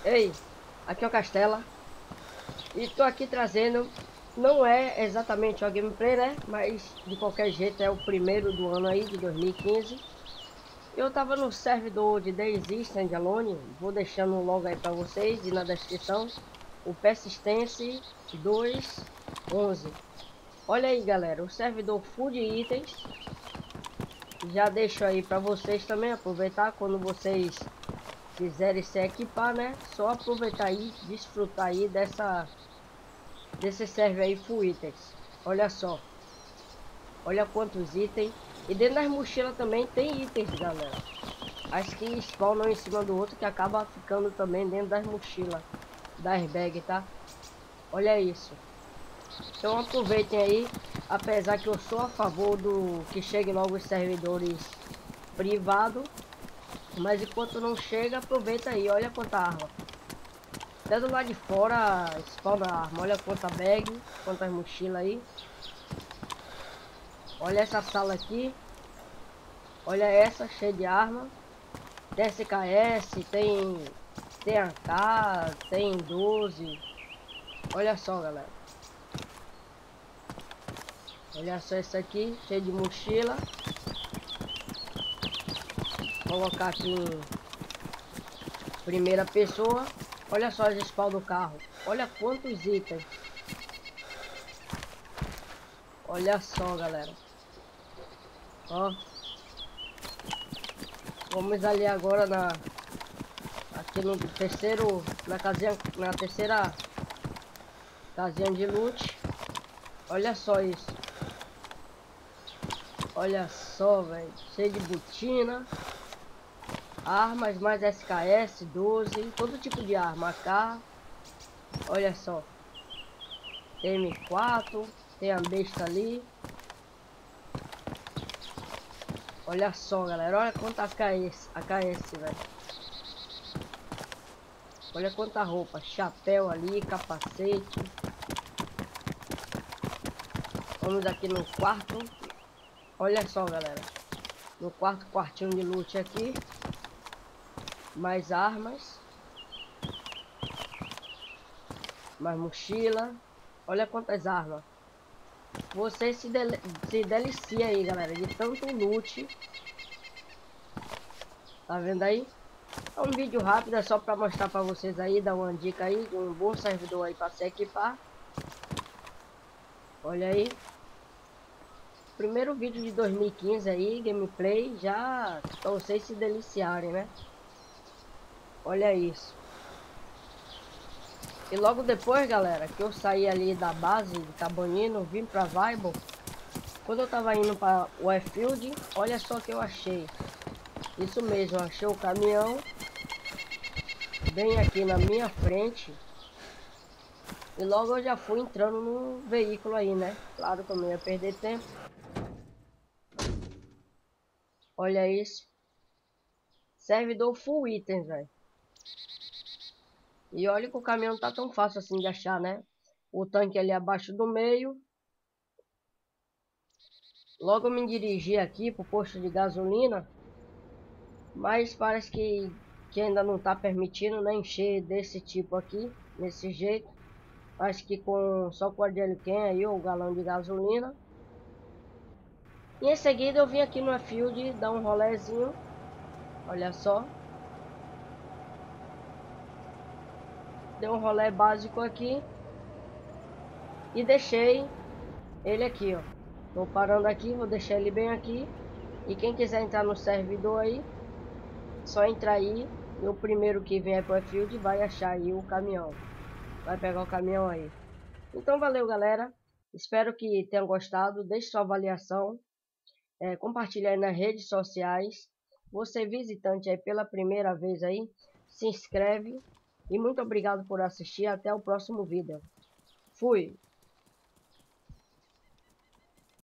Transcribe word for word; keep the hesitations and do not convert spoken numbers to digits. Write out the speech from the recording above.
Ei, aqui é o Castela e tô aqui trazendo, não é exatamente uma gameplay, né? Mas de qualquer jeito é o primeiro do ano aí, de dois mil e quinze. Eu tava no servidor de DayZ Standalone, vou deixando logo aí pra vocês e na descrição, o Persistence dois onze. Olha aí galera, o servidor full de itens. Já deixo aí pra vocês também aproveitar quando vocês quiserem se equipar, né? Só aproveitar aí, desfrutar aí dessa desse server aí full itens. Olha só, olha quantos itens. E dentro das mochilas também tem itens, galera. As que spawnam em cima do outro, que acaba ficando também dentro das mochilas, das bags, tá? Olha isso. Então aproveitem aí, apesar que eu sou a favor do que chegue logo os servidores privados, mas enquanto não chega, aproveita aí, olha quanta arma. Até do lado de fora spawna arma, olha quanta bag, quantas mochilas aí. Olha essa sala aqui, olha essa cheia de arma. Tem S K S, tem tem A K, tem doze. Olha só galera, olha só isso aqui, cheio de mochila. Vou colocar aqui em primeira pessoa. Olha só as spawn do carro, olha quantos itens. Olha só galera, ó, vamos ali agora na aqui no terceiro, na casinha, na terceira casinha de loot. Olha só isso, olha só velho, cheio de botina, armas mais S K S, doze, todo tipo de arma, A K. Olha só, tem M quatro, tem a besta ali. Olha só galera, olha quanta A K S, A K S velho. Olha quanta roupa, chapéu ali, capacete. Vamos aqui no quarto. Olha só galera, no quarto quartinho de loot aqui, mais armas, mais mochila. Olha quantas armas. Você se, dele se delicia aí galera, de tanto loot. Tá vendo aí? É um vídeo rápido, é só para mostrar para vocês aí, dar uma dica aí de um bom servidor aí para se equipar. Olha aí, primeiro vídeo de dois mil e quinze aí, gameplay, já para vocês se deliciarem, né? Olha isso. E logo depois, galera, que eu saí ali da base de Cabanino, vim pra Viable. Quando eu tava indo para o Airfield, olha só o que eu achei. Isso mesmo, eu achei o caminhão bem aqui na minha frente. E logo eu já fui entrando no veículo aí, né? Claro que eu não ia perder tempo. Olha isso. Servidor full itens, velho. E olha que o caminhão não tá tão fácil assim de achar, né? O tanque ali abaixo do meio. Logo eu me dirigi aqui pro posto de gasolina. Mas parece que, que ainda não tá permitindo, né, encher desse tipo aqui. Desse jeito. Acho que com só com a Jellycan aí, ou o galão de gasolina. E em seguida eu vim aqui no Airfield dar um rolezinho. Olha só. Dei um rolê básico aqui. E deixei ele aqui, ó. Tô parando aqui, vou deixar ele bem aqui. E quem quiser entrar no servidor aí, só entrar aí. E o primeiro que vier pro Airfield vai achar aí o caminhão. Vai pegar o caminhão aí. Então valeu galera. Espero que tenham gostado. Deixe sua avaliação. É, compartilhe aí nas redes sociais. Você visitante aí pela primeira vez aí, se inscreve. E muito obrigado por assistir. Até o próximo vídeo. Fui!